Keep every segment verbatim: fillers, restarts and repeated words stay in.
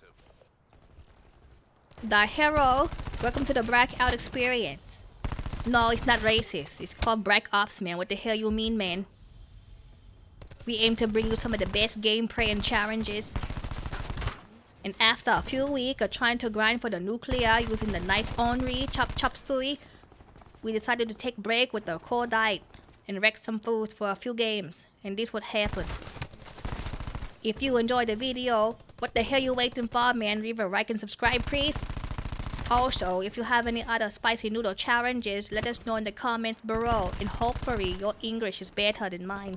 The hero, welcome to the Breakout experience. No, it's not racist. It's called Break Ops, man. What the hell you mean, man? We aim to bring you some of the best gameplay and challenges. And after a few weeks of trying to grind for the nuclear using the knife only chop chop suey, we decided to take break with the cordite and wreck some foods for a few games. And this would happen. If you enjoyed the video, what the hell you waiting for, man? Leave a like and subscribe, please. Also, if you have any other spicy noodle challenges, let us know in the comments below, and hopefully your English is better than mine.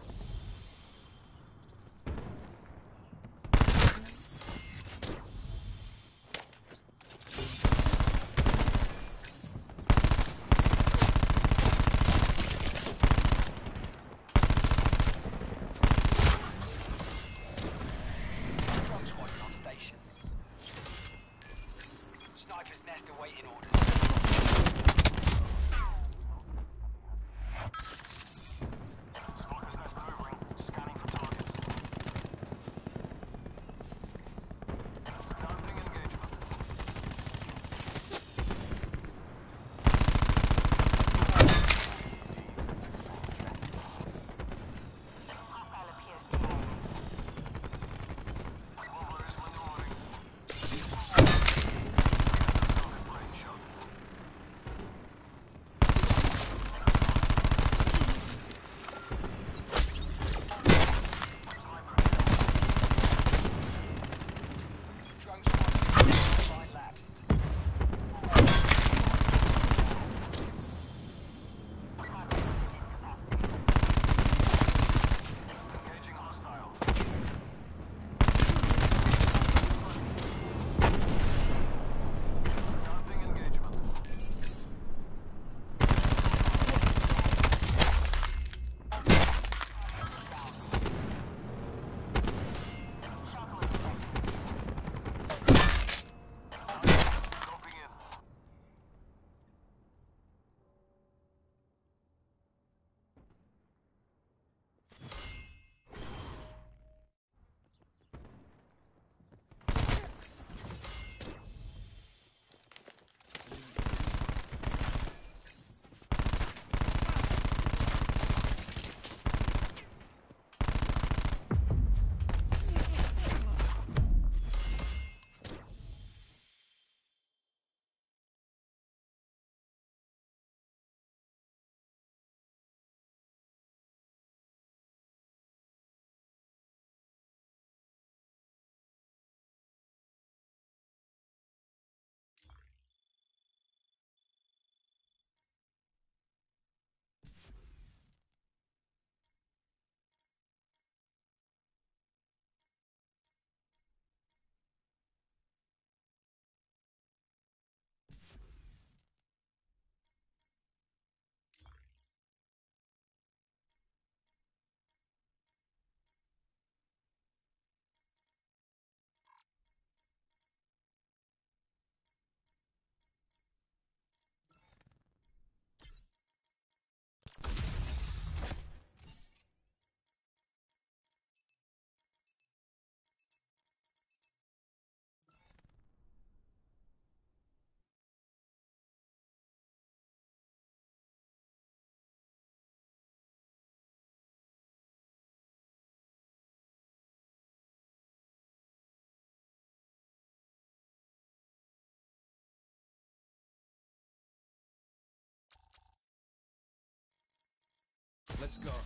Let's go.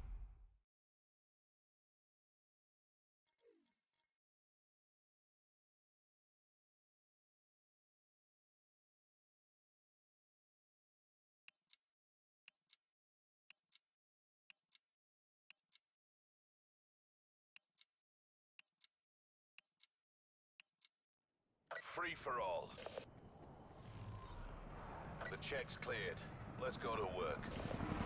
Free for all. The check's cleared. Let's go to work.